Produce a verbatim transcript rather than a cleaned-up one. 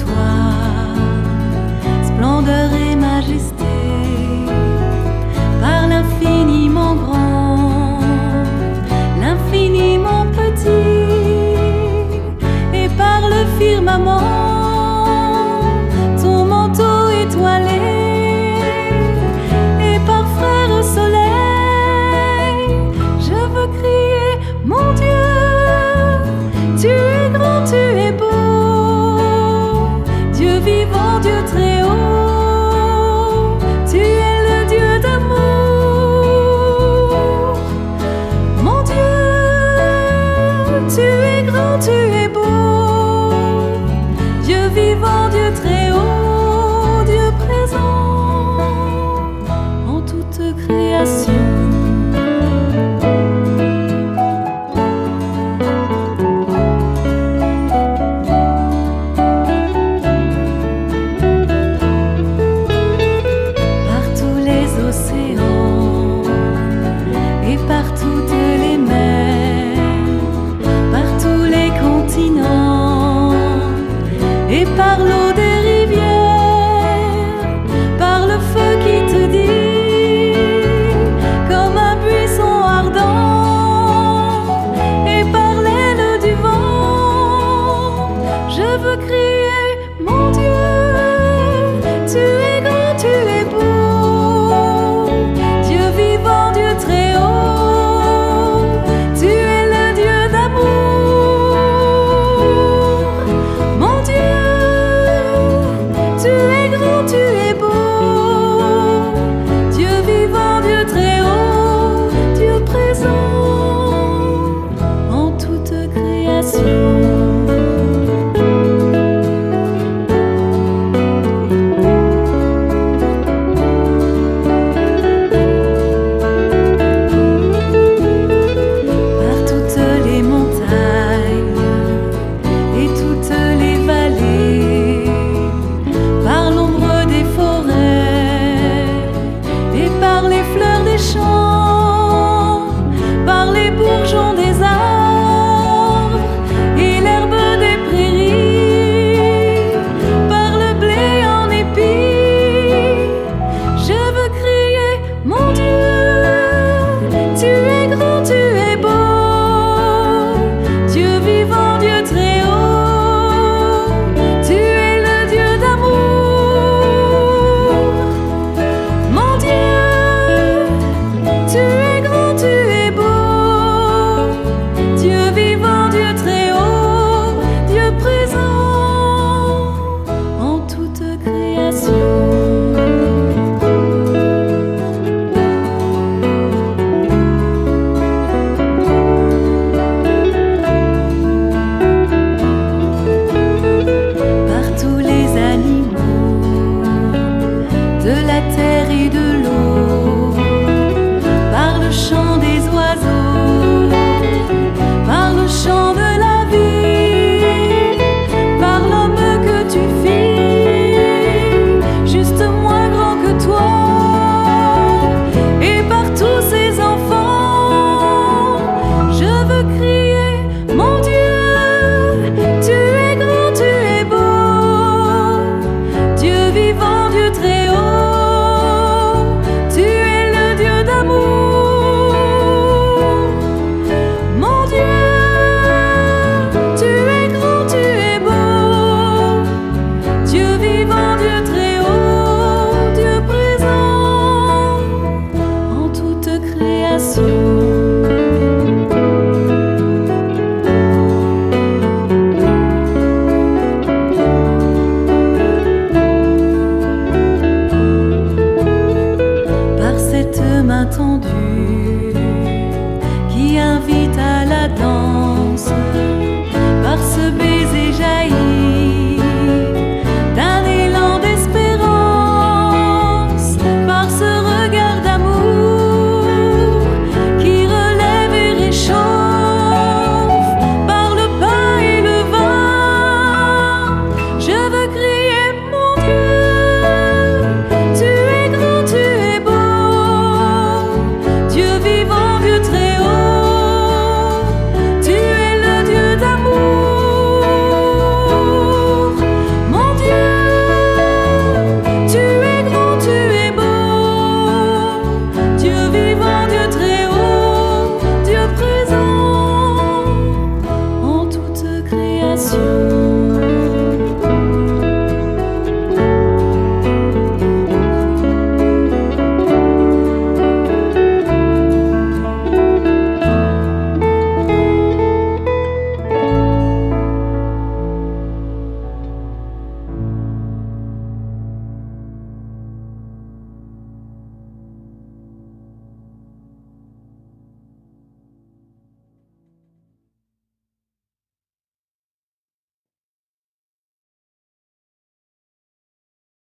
toi, splendeur et majesté, par l'infiniment grand, l'infiniment petit, et par le firmament, ton manteau étoilé, et par frère soleil, je veux crier, mon Dieu, tu es grand, tu es beau, Dieu vivant, Dieu très haut, tu es le Dieu d'amour. Mon Dieu, tu es grand, tu es beau, Dieu vivant, Dieu très haut, Dieu présent en toute création. Et par toutes les mers, par tous les continents, et par l'eau des